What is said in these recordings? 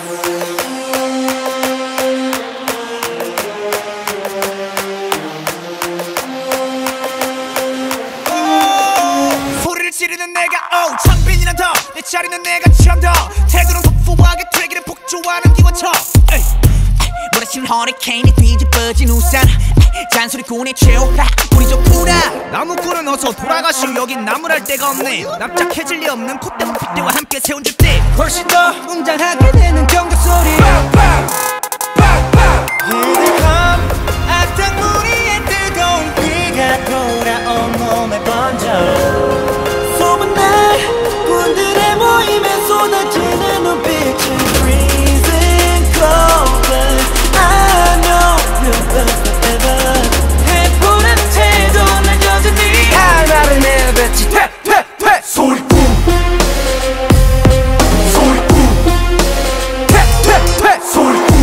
소리를 지르는 내가 창빈이란 더내 자리는 내가 처음 더 태도는 터프하게 되기를 폭주하는 기관총 몰아치는 허리케인이 뒤집어진 우산 잔소리꾼의 최후 우리 좋구나 나무꾼은 어서 돌아가시오 여긴 나무랄 데가 없네 납작해질 리 없는 콧대와 핏대와 함께 세운 집들 훨씬 더 웅장하게 되는 경적 소리 Here they come 악당무리의 뜨거운 비가 돌아온 몸에 번져 소문난 군들의 모임에 쏟아지는 눈빛은 freezing cold but I know you'll burn forever 해보라는 태도 난 여전히 할 말을 내뱉지 퇴퇴퇴 소리꾼 소리꾼 퇴퇴퇴 소리꾼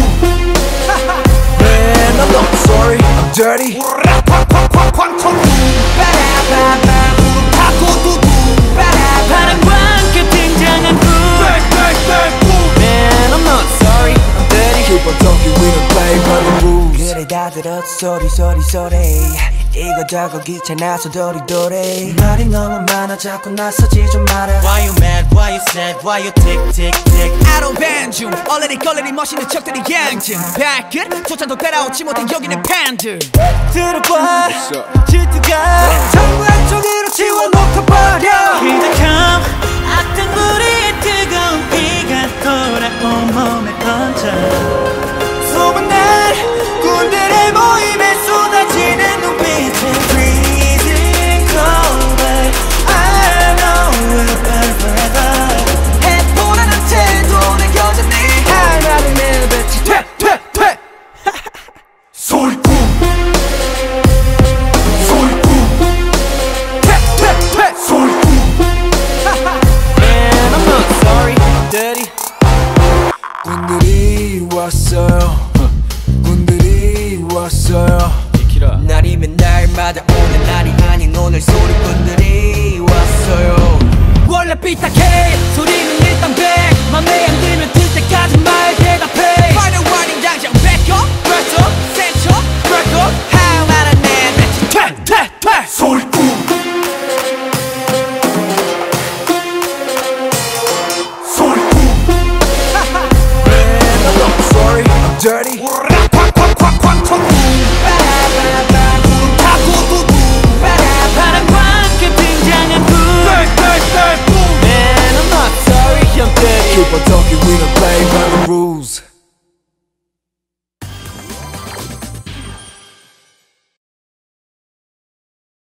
Man I'm not sorry I'm dirty 쾅쾅쾅쾅 빠라바바 타고두두 바람과 함께 등장한 구 Man I'm not sorry I'm dirty Keep on talking we don't play by the rules 그래 다 들었어 소리 소리 소리 이거저거 귀찮아서 도리도리 말이 너무 많아 자꾸 나서지 좀 마라 Why you mad, why you sad, why you tick tick tick I don't ban 중 얼레리 걸레리 멋있는 척들이 양증 발끝 조차도 따라오지 못해 여기는 팬들 들어봐 질투가 전부 한쪽으로 지워놓고 버려 Here they come 악당무리의 뜨거운 비가 돌아온 몸에 번져 소문난 군들의 모임에 쏟아지는 눈빛은 freezing cold but I know we'll burn forever 해보라는 태도는 여전히 할 말을 내뱉지 퇴퇴퇴 소리꾼 소리꾼 퇴퇴퇴 소리꾼 Man I'm not sorry I'm dirty 군들이 왔어요 군들이 왔어요 날이면 날마다 오는 날이 아닌 오늘 소리꾼들이 왔어요 원래 삐딱해 소리는 일단 100 맘에 안 들면 들 때까지 말 대답해 Final warning 당장 back up press up set up break up 할 말은 내뱉지 퇴퇴퇴 소리꾼 소리꾼 Man I'm not sorry I'm dirty Keep on talking, we don't play by